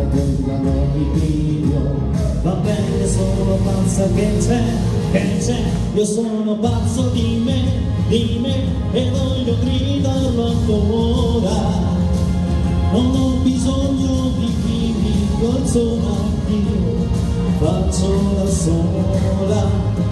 bullano il video. Va bene, sono pazza, che c'è, io sono pazzo di me, e voglio gridarlo ancora. Non ho bisogno di chi mi consola, io faccio da sola,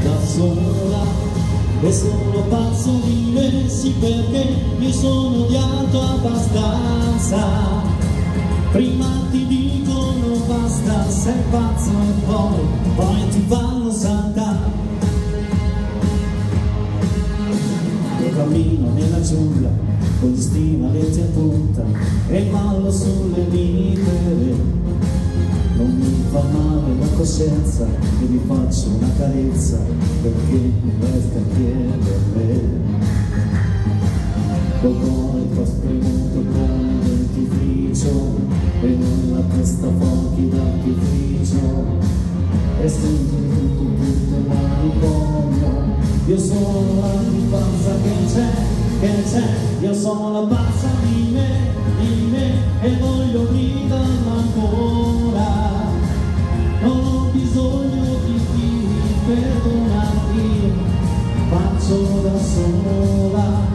e sono pazzo di me, sì, perché mi sono odiato abbastanza. Prima ti dicono basta, sei pazzo, e poi ti fanno saltare. Io cammino nella giungla con gli stivaletti a punta e ballo sulle litere. Non mi fa male la coscienza e mi faccio una carezza perché mi resta chiedere. Poi ho spremuto con il dentifricio e nella testa fuochi d'artificio e senti tutto il manicomio. Io sono la pazza che c'è, io sono la pazza di me, e voglio gridarlo ancora. Non ho bisogno di chi mi perdona, io faccio da sola,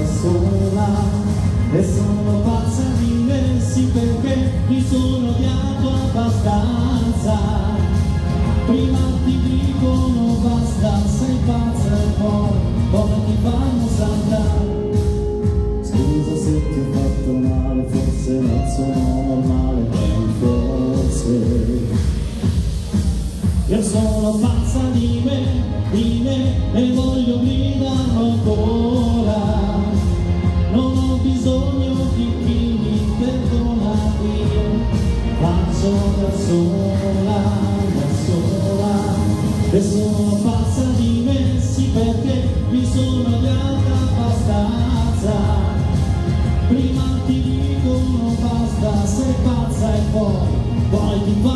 e sono pazza di me, sì, perché mi sono odiato abbastanza. Prima ti dicono basta, sei pazza, e poi ti fanno saltare. Scusa se ti ho fatto male, forse non sono normale, forse. Io sono pazza di me, e voglio gridarlo ancora. Non ho bisogno di chi mi perdona, io faccio da sola, e sono pazza di me, sì, perché mi sono odiata abbastanza. Prima ti dicono basta, sei pazza, e poi ti